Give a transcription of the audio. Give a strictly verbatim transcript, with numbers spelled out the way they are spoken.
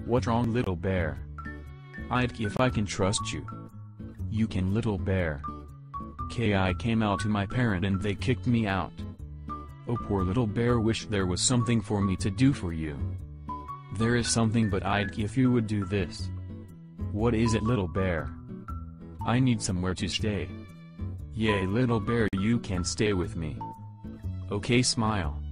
What's wrong, little bear? I'd if I can trust you. You can, little bear. K I came out to my parent and they kicked me out. Oh, poor little bear, wish there was something for me to do for you. There is something, but I'd if you would do this. What is it, little bear? I need somewhere to stay. Yay, little bear, you can stay with me. Okay, smile.